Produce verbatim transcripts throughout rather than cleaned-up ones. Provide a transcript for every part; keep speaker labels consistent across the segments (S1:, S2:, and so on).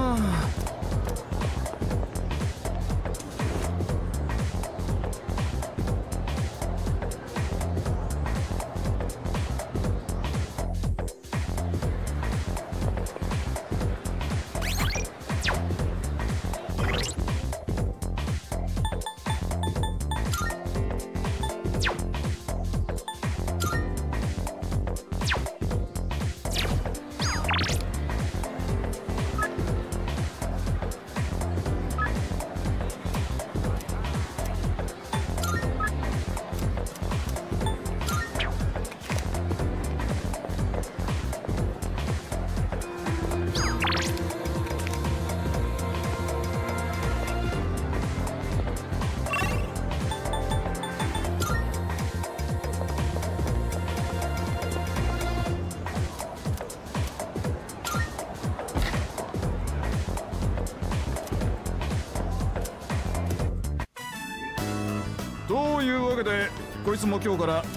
S1: というわけでこいつも今日から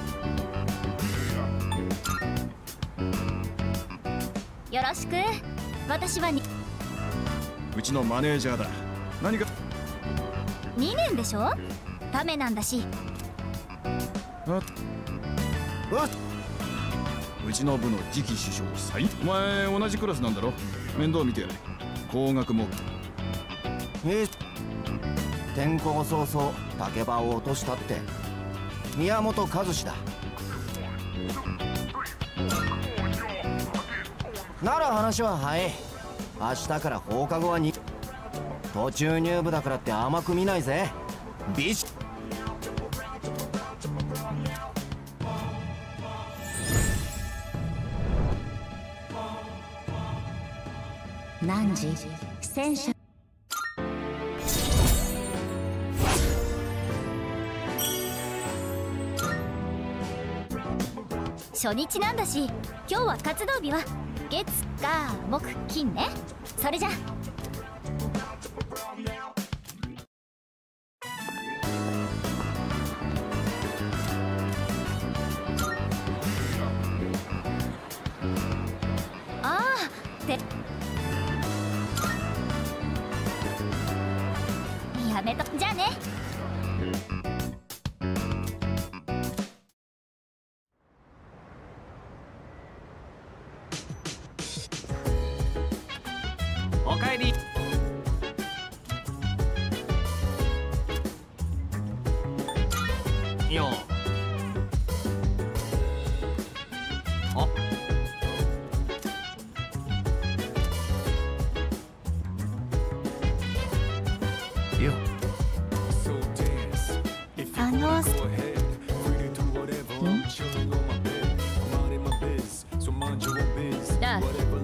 S2: よろしく。私はに
S1: うちのマネージャーだ。何か
S2: にねんでしょ。ためなんだし。
S1: あっあっうちの部の次期首相最お前同じクラスなんだろ。面倒見てやれ。高額も
S3: え転校早々竹場を落としたって宮本和志だ。なら話は早い。明日から放課後はに途中入部だからって甘く見ないぜ。ビシッ
S2: 何時戦車初日なんだし、今日は活動日は月火木金ね。それじゃああってやめと。じゃあね。
S4: おかえり。よう。あ。よ。
S2: あのああ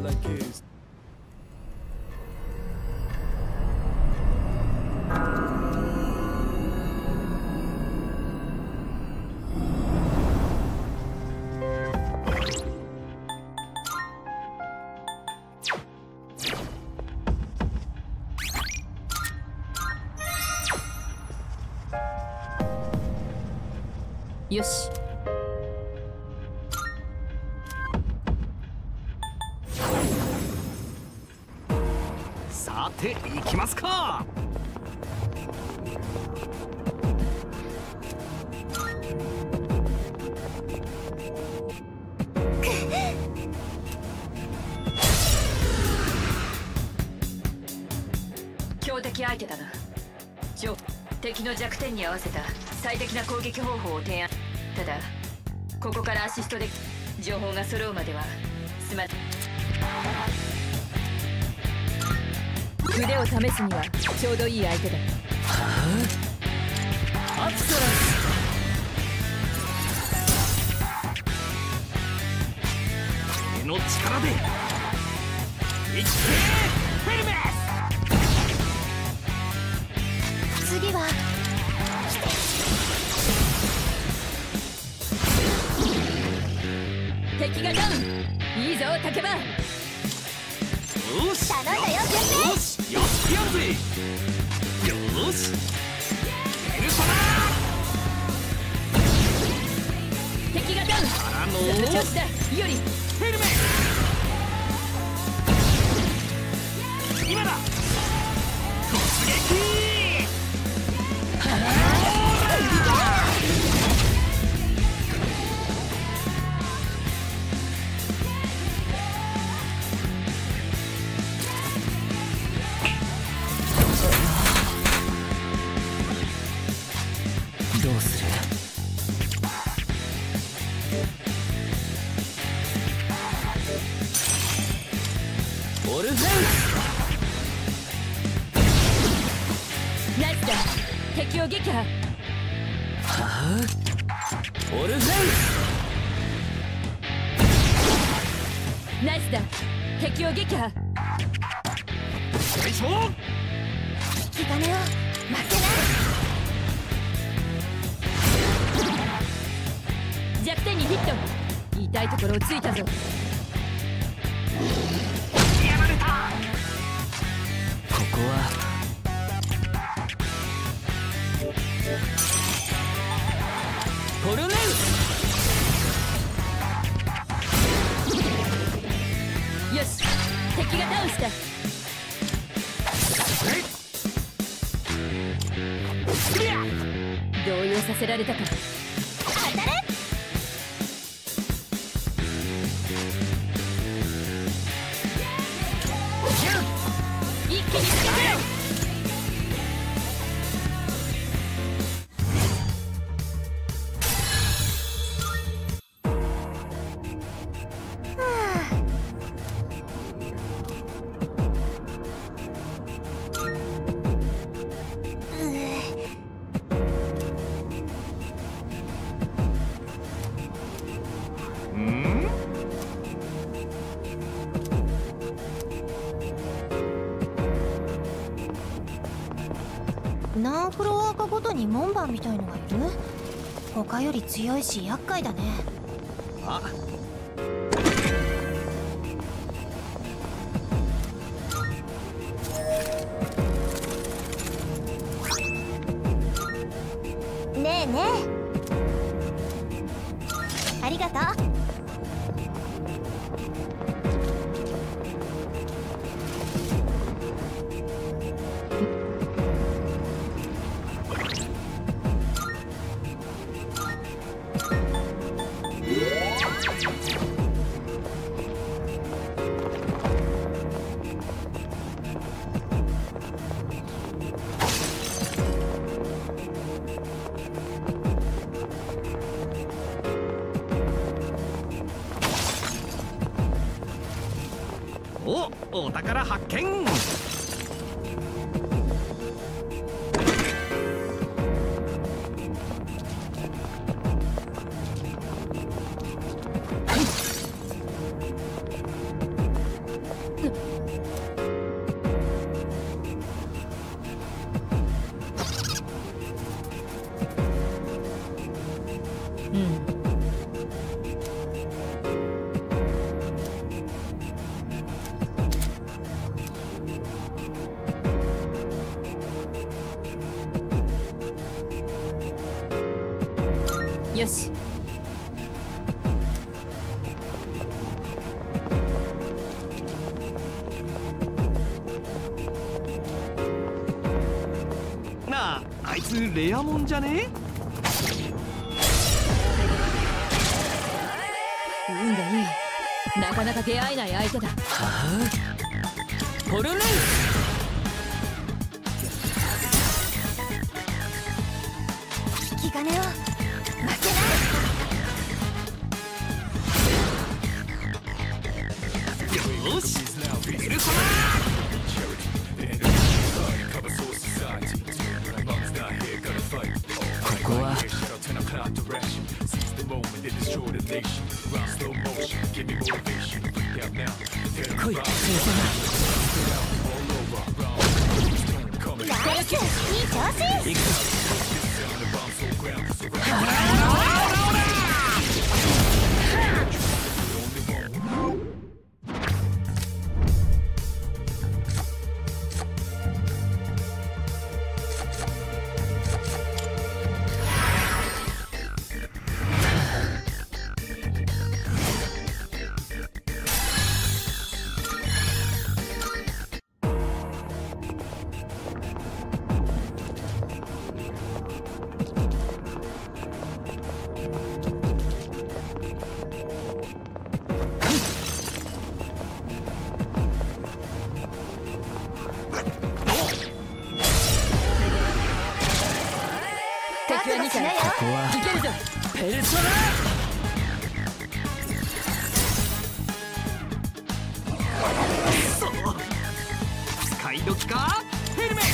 S2: よし。
S4: さて行きますか。
S5: 強敵相手だな。ジョー、敵の弱点に合わせた最適な攻撃方法を提案。ただここからアシストで情報が揃うまではすまない。腕を試すにはちょうどいい相手だ。
S4: アクセラス。手の力で生きてフェルメス。
S2: 次は
S5: 敵がダウン。いいぞ竹場。
S4: よし
S2: 頼んだよ先
S4: よしやってやるぜ。よしペルソナ。
S5: 敵がダウン。
S4: からの
S5: その調子だ。いおり
S4: フェルメス。 今だ突撃。
S3: どうする？オルフェンス。
S5: ナイスだ。敵を撃破。
S3: はあ、オルフェンス。
S5: ナイスだ。敵を撃破。
S4: 最初
S2: 引き金を負けない。
S5: 弱点にヒット。痛いところをついたぞ。
S4: やられた。
S3: ここはトルネウス。
S5: よし、敵がダウンした。動揺させられたか。
S2: 当たれ。
S5: 一気につけて。
S2: 何フロアかごとに門番みたいのがいる。他より強いし厄介だね。
S3: あ、
S2: ねえねえ、ありがとう。
S4: お、お宝発見。
S5: よし。
S4: なあ、あいつレアもんじゃね？
S5: 運がいい。なかなか出会えない相手だ。
S3: はあ、トルネウス。
S2: 引き金を負けない。
S4: よし、ペルソナ。
S3: ここは来い、ペルソナ。
S2: ナイス、いい調子。
S3: 行くぞ。
S4: ペルソナそう使い時かヘルメ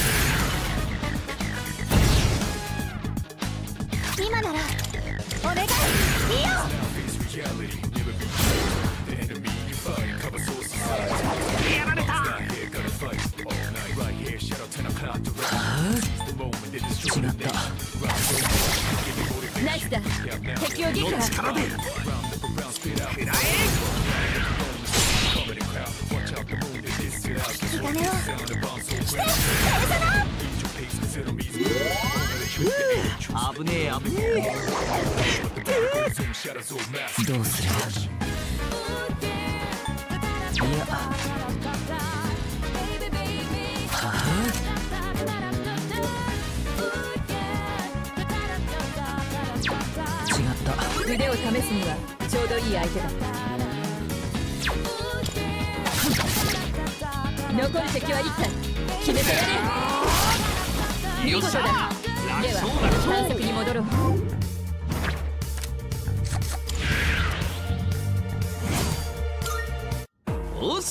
S2: 今ならお願い、いいよ。
S4: やられた。違った。
S5: ナイスだ。敵を撃破。
S4: 力で食らえ。
S2: 気兼ねをしてペルソナ。
S4: 危ねえ危ねえ。どうする。いやはあ違った。
S5: 腕を試すにはちょうどいい相手だ。残る敵は一体。決めてやれ。見事だ。では探索に戻ろう。
S4: よし。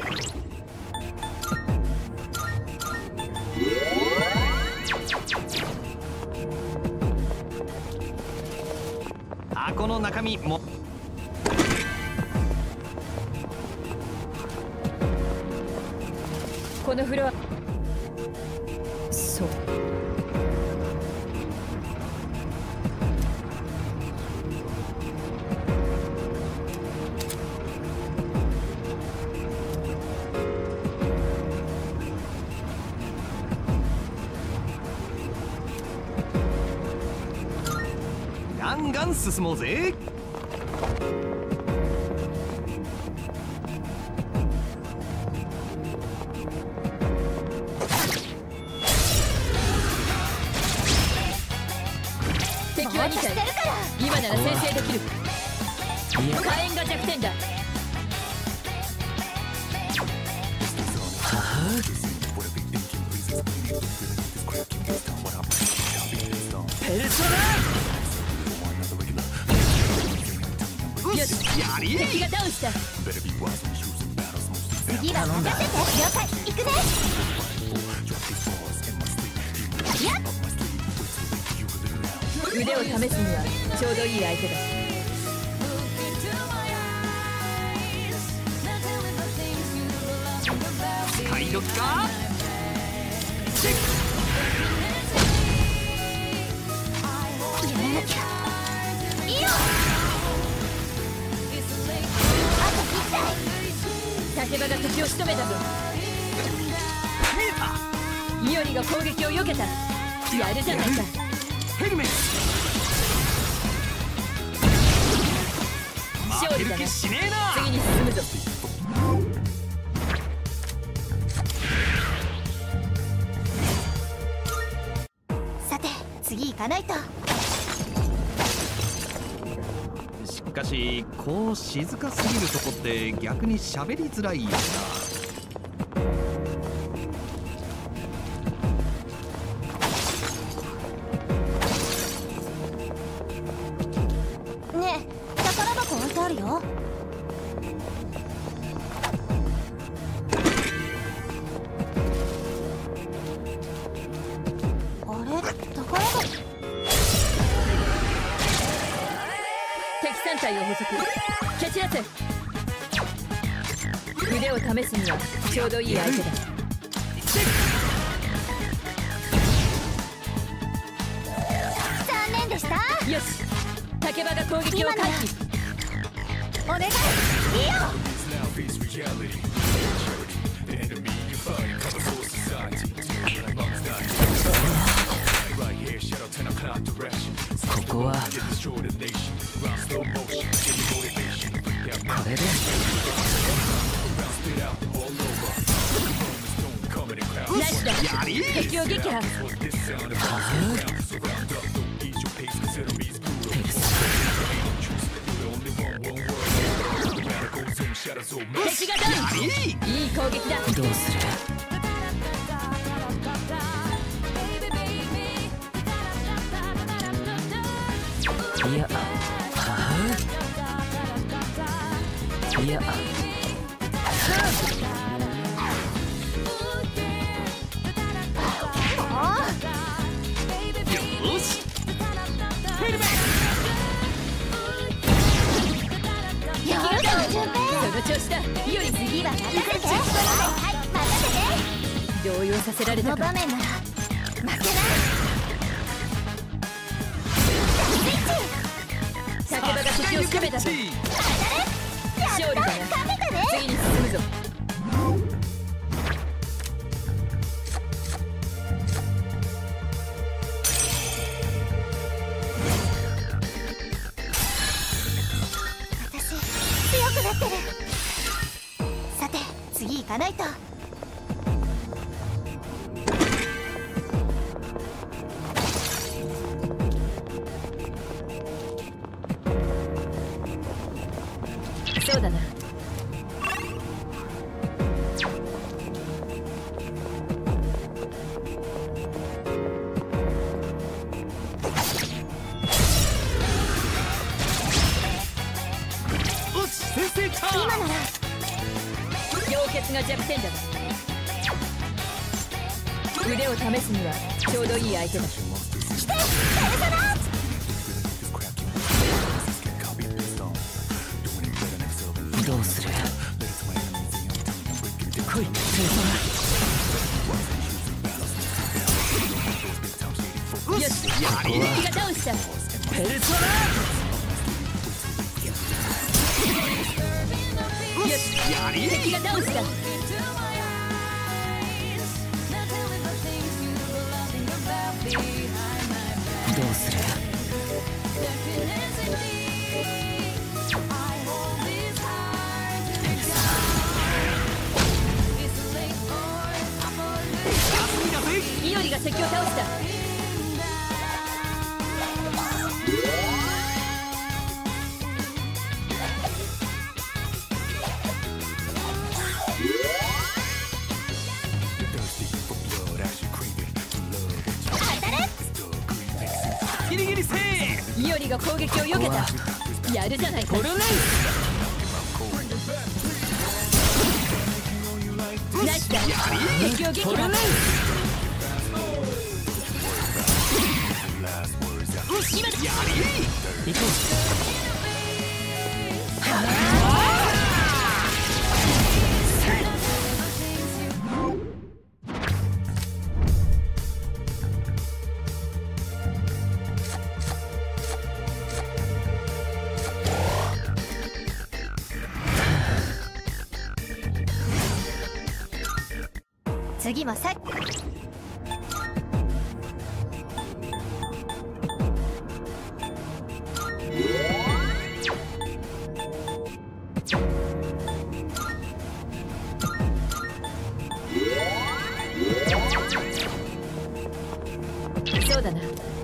S4: 箱の中身も。
S5: このフロア。そう。
S4: ガンガン進もうぜ。
S5: 敵はに体。今なら先制できる。火炎が弱点だ。
S4: ペルソナ。
S5: よし、
S4: やり。
S5: 敵がダウンした。
S2: 次は任せて。了解、行くね。やっ、
S5: 腕を試すにはちょうどいい相手だ。
S4: 使い時か。
S2: やらなきゃ。いいよ。あといち体。
S5: 竹場が敵を仕留めたぞ。
S4: 見えた。
S5: イオリが攻撃を避けた。やるじゃないか。
S4: ヘルメット。
S5: 勝利だな。
S4: 負ける気しねえな。
S5: 次に進むぞ。
S2: さて次行かないと。
S4: しかしこう静かすぎるとこって逆に喋りづらいよな。
S2: ねえ、宝箱置いてあるよ。あれ、宝箱。
S5: 敵さん体を捕捉。蹴散らせ。腕を試すにはちょうどいい相手だ。
S2: 残念でした。
S5: よし、竹場が攻撃を回避。
S2: お願い、いいよ。
S4: ここはこれで
S5: ナイスだ。
S4: やり。
S5: 敵を撃破。敵がダウン。いい攻撃だ。
S4: どうする。いや
S5: いや、いや、
S4: よし、ヘルメ
S2: やるじゃん順平。
S5: その調子だ。より
S2: 次は任せて。はい、任せて。
S5: 動揺させられ
S2: この
S5: たか。
S2: 場面なら負けない。
S5: 竹場が敵を攻めたぞ。勝利だな。
S2: 勝てたね。
S5: 次に進むぞ。
S2: 私強くなってる。さて次行かないと。
S5: そうだな。
S4: おち先生か。
S2: 今なら
S5: 氷結が弱点だ。腕を試すにはちょうどいい相手だ。どうする。来い、ペルソナ。よし、敵がダウンした。ペルソナ。よし、敵がダウンした。どうする。イオリが敵を倒した。
S4: ギリギリセー。
S5: イオリが攻撃を避けた。やるじゃないか。
S4: コルネ
S5: ナイスだ。敵を撃破。今だ。行こう。
S2: 次はさっ
S5: そうだな。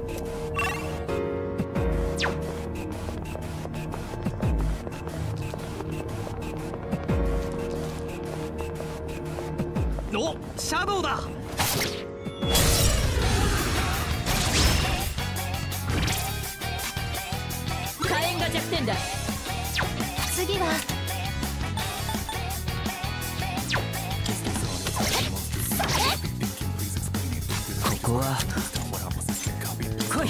S4: お、シャドウだ。
S5: 火炎が弱点だ。
S2: 次は
S5: ここは来い。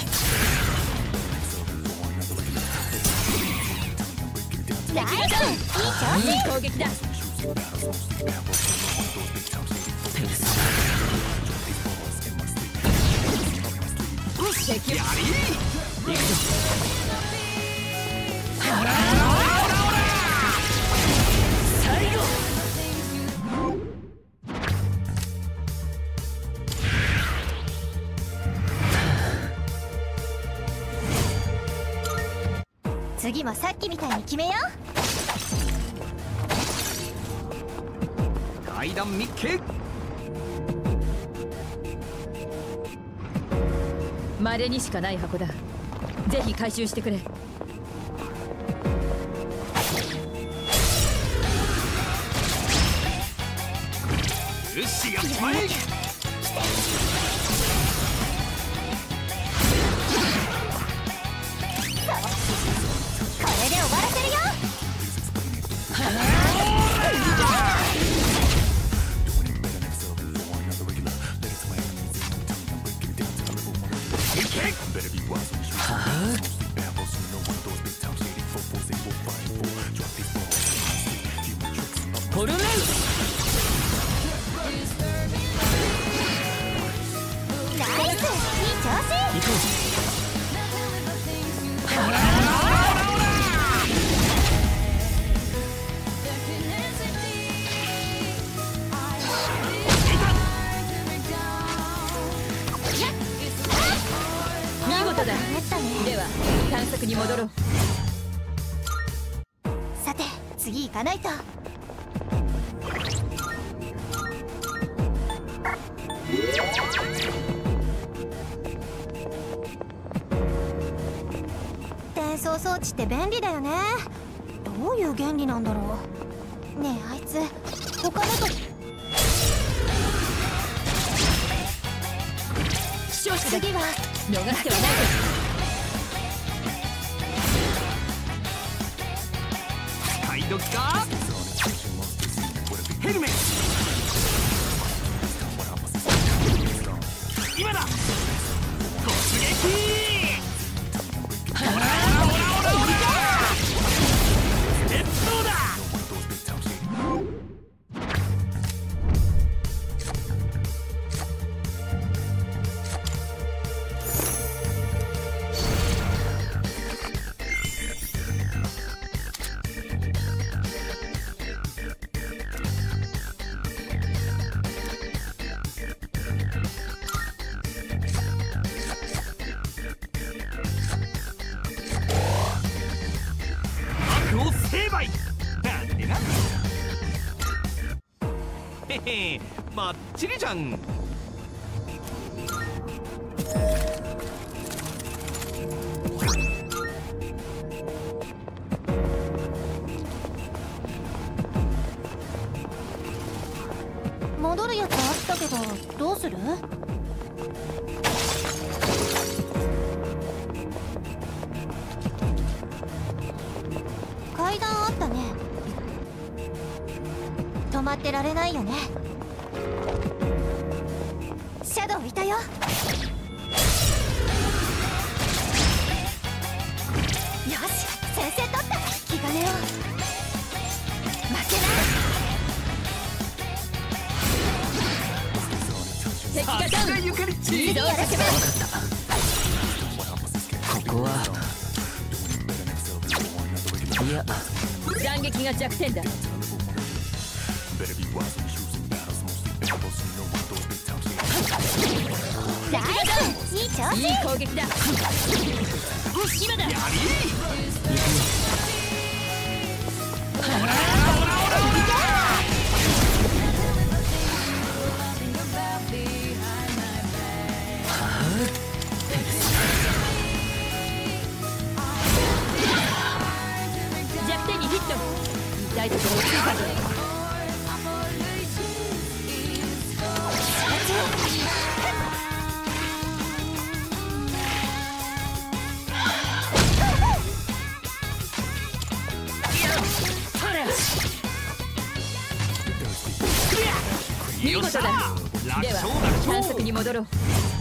S2: 大丈夫。いいじゃん。
S5: いい攻撃だ。敵を
S4: やり
S5: 行くぞ。最後。
S2: 次もさっきみたいに決めよう。
S4: 階段密集。
S5: 稀にしかない箱だ。ぜひ回収してくれ。
S4: よし、やっちまえ。
S2: さ
S5: ルレウス。
S2: ナイス、いい調子。
S1: 行こう。
S5: 見事だ。では探索に戻ろう。
S2: さて次行かないと。転送装置って便利だよね。どういう原理なんだろう。ねえあいつ他のと次は
S5: 逃してはないです。
S4: 使い時か。ヘルメット。今だ。突撃。鉄道だ。へへ、バッチリじゃん。
S2: 戻るやつあったけどどうする？階段あったね。止まってられないよね。シャドウいたよ。よし先生取った気兼ねを負けない。
S5: 敵がダウン。
S4: ゆかりち。
S5: 移動させます。
S3: ここは。いや
S5: 斬撃が弱点だ。
S2: ナイス、いい調子。
S5: いい攻撃だ。今だ。や弱点にヒット。痛いところをついたぞ。見事だ。では探索に戻ろう。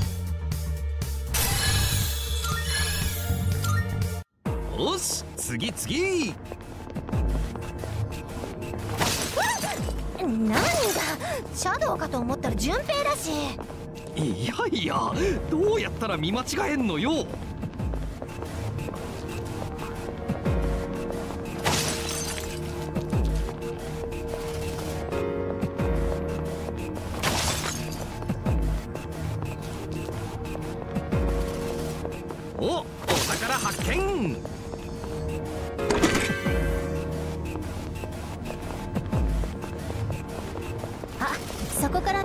S4: よし次次。
S2: 何がシャドウかと思ったら順平だし。
S4: いやいや、どうやったら見間違えんのよ。お、お宝発見。
S2: あ、そこから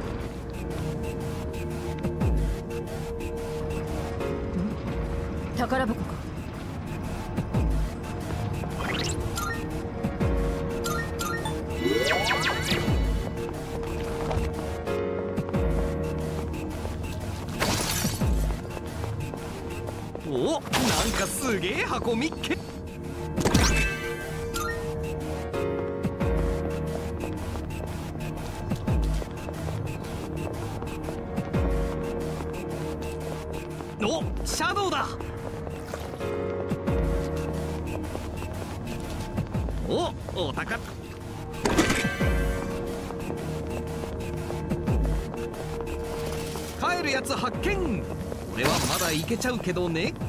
S5: 宝箱か。
S4: お、なんかすげえ箱見っけ。お、シャドウだ。お、お宝。 えるやつ発見。俺はまだいけちゃうけどね。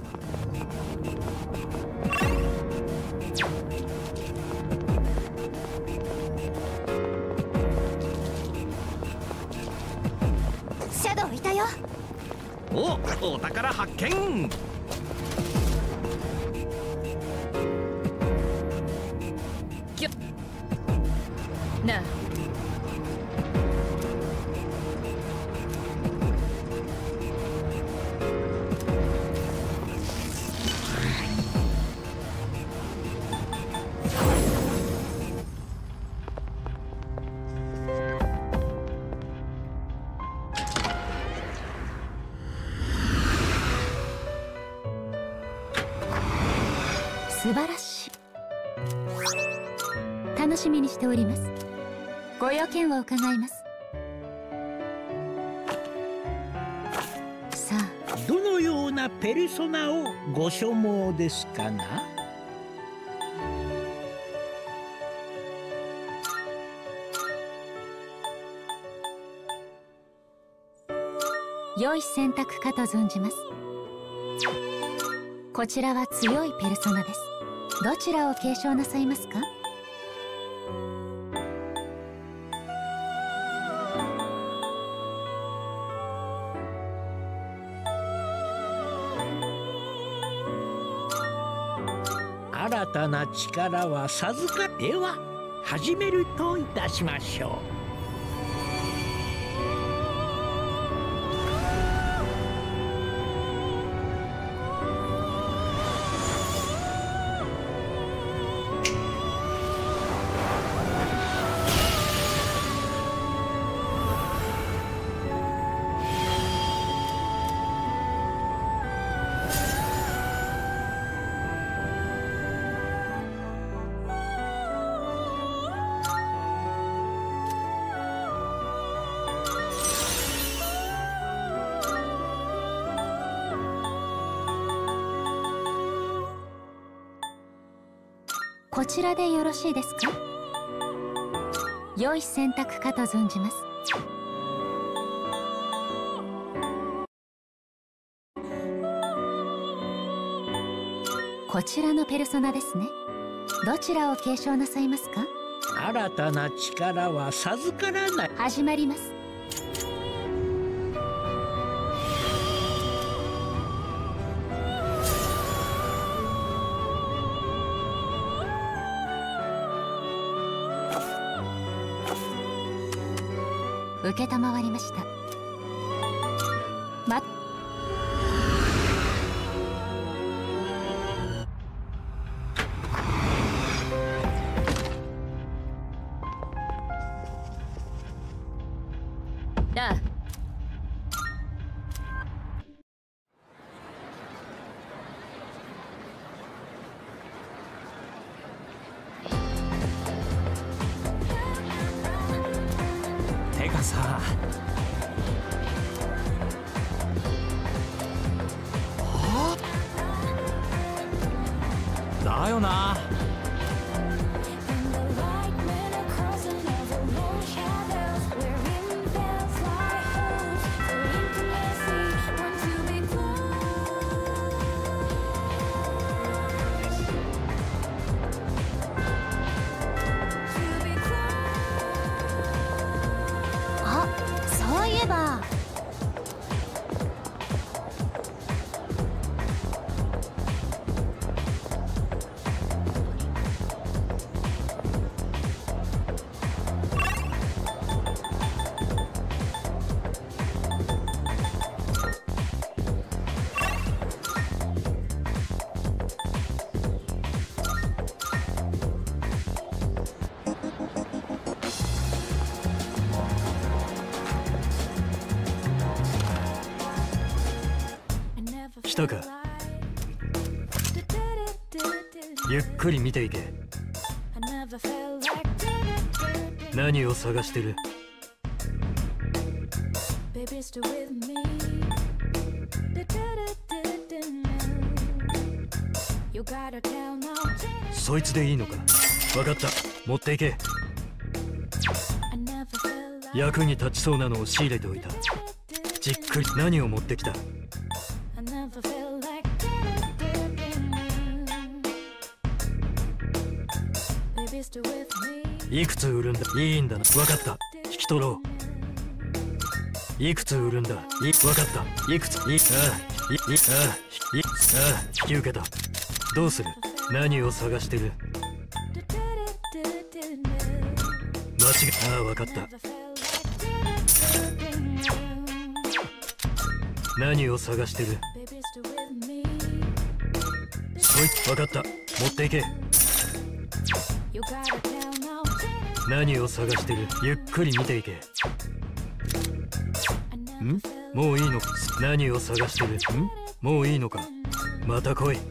S2: シャドウいたよ。
S4: お、お宝発見。
S5: きょなあ、
S6: 素晴らしい。楽しみにしております。ご用件を伺います。さあ、
S7: どのようなペルソナをご所望ですかな。
S6: 良い選択かと存じます。こちらは強いペルソナです。どちらを継承なさいますか。
S7: 新たな力は授かっては始めるといたしましょう。
S6: こちらでよろしいですか。良い選択かと存じます。こちらのペルソナですね。どちらを継承なさいますか。
S7: 新たな力は授からない。
S6: 始まります。受けたまわりました。ま
S5: なあ、
S4: てかさ、だよな。
S2: あ、そういえば
S8: 来たか。ゆっくり見ていけ。何を探してる。そいつでいいのか。分かった、持っていけ。役に立ちそうなのを仕入れておいた。 じっくり何を持ってきた。いくつ売るんだ。いいんだな。分かった。引き取ろう。いくつ売るんだ。い分かった。いくついああいいああいああ引き受けた。どうする。何を探してる。間違いああ分かった。何を探してる。そい分かった。持っていけ。何を探してる。ゆっくり見ていけ。んもういいのか。何を探してる。んもういいのか。また来い。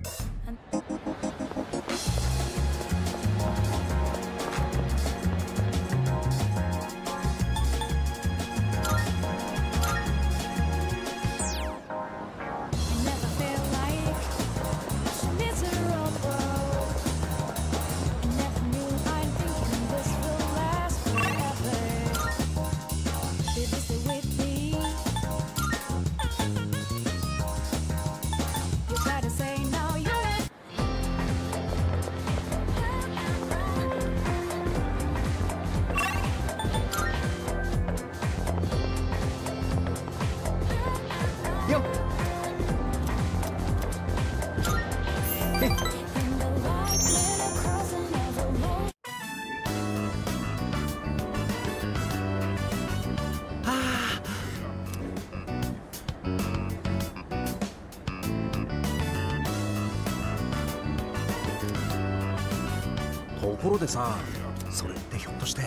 S9: ところでさ、それってひょっとして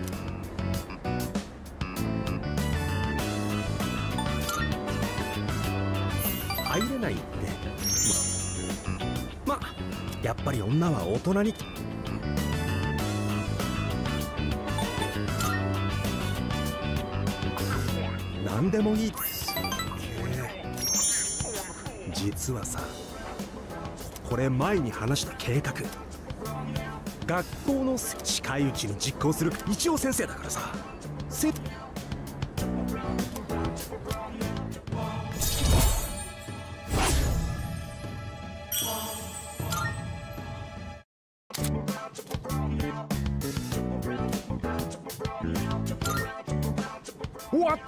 S9: 入れないって。ま、まやっぱり女は大人に。何でもいい。実はさ、これ前に話した計画、学校の近いうちに実行する一応先生だからさ。せ終わった。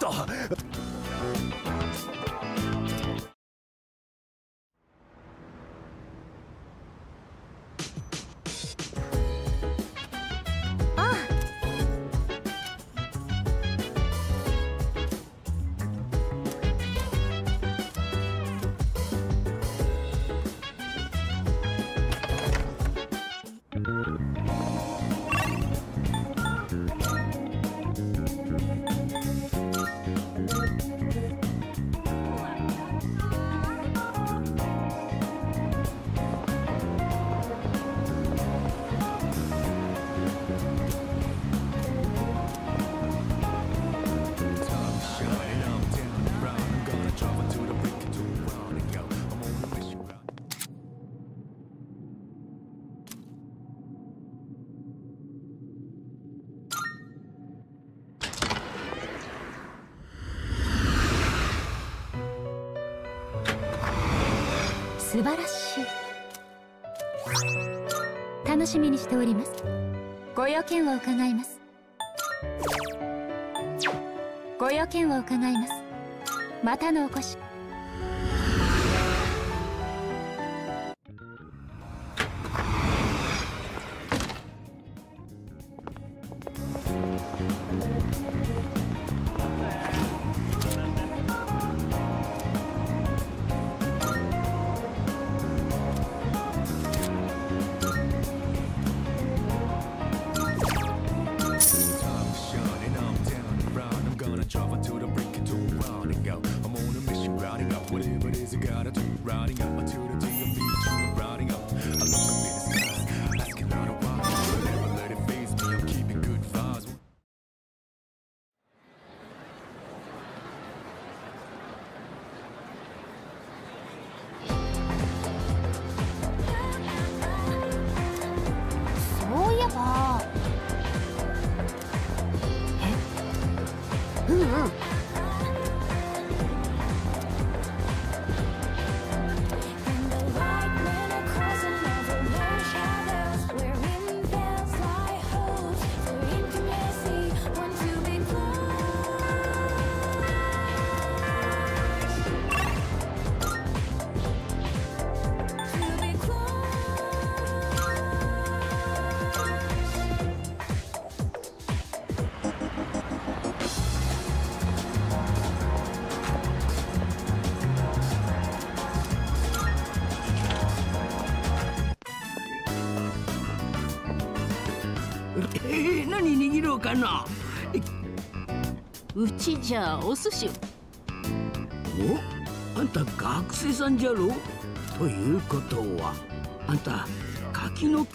S6: 素晴らしい。楽しみにしております。ご用件を伺います。ご用件を伺います。またのお越し。
S10: えー、何握ろうかな。うちじゃお寿司。お、あんた学生さんじゃろ。ということはあんた柿の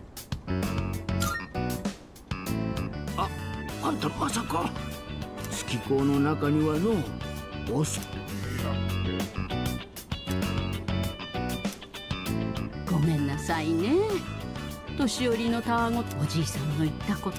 S10: ああんたまさか月光の中にはのおすごめんなさいね。年寄りのたわごおじいさんの言ったこと。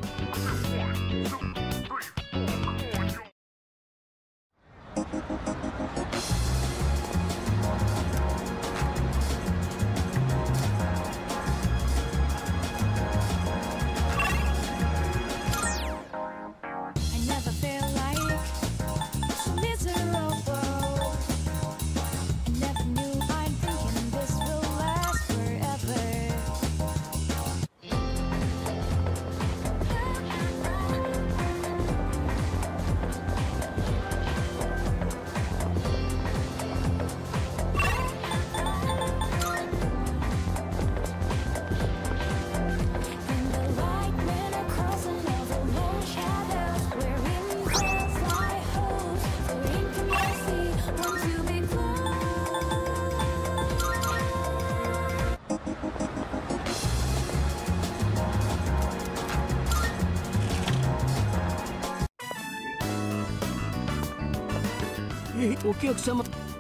S10: お客様。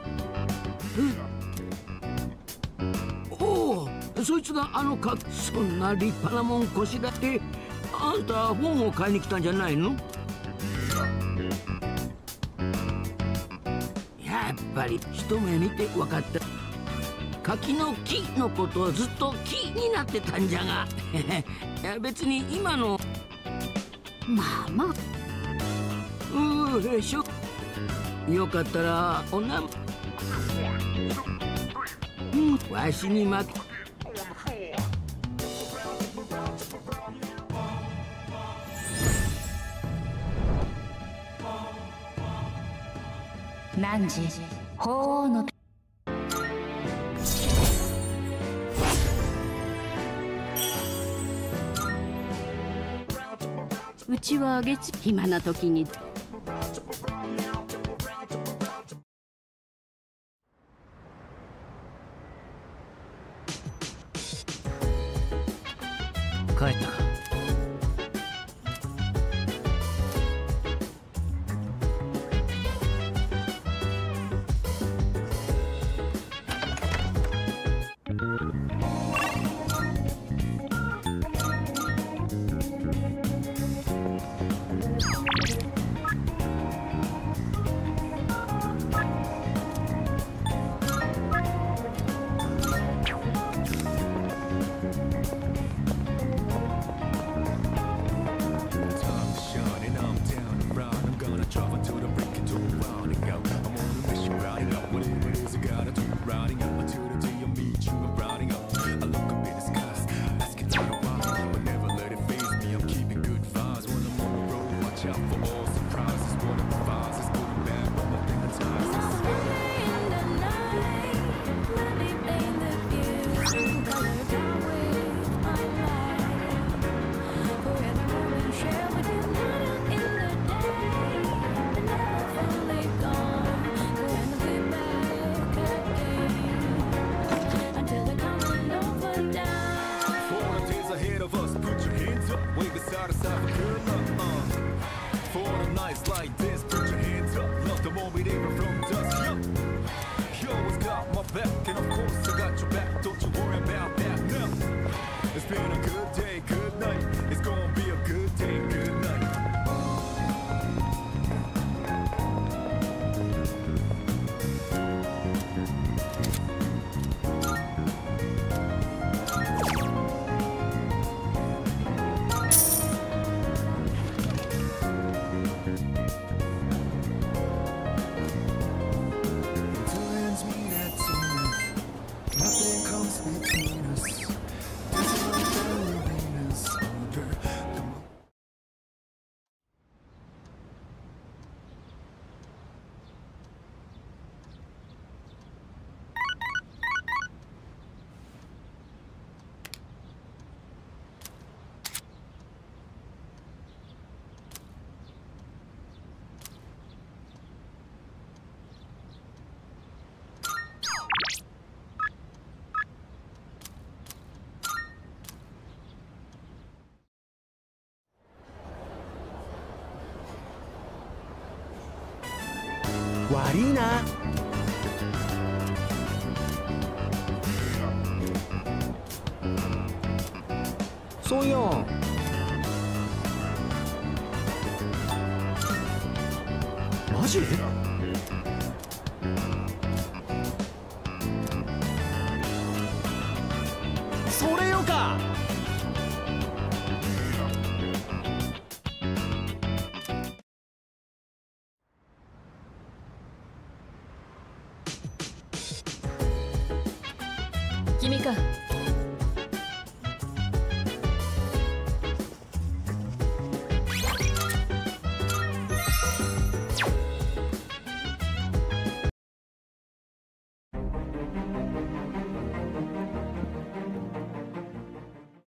S10: おお、そいつがあのかそんな立派なもんこしらって。あんた本を買いに来たんじゃないの。やっぱり一目見て分かった。柿の木のことはずっと気になってたんじゃがいや別に今のまあまあうーしょよかったらおなうんわしにま
S6: 汝法皇の
S10: うちは月暇な時に
S8: 帰ったか。
S11: Nothing comes between us. This is
S9: 悪いな。
S3: そういやマジ？それよか。
S5: 君か。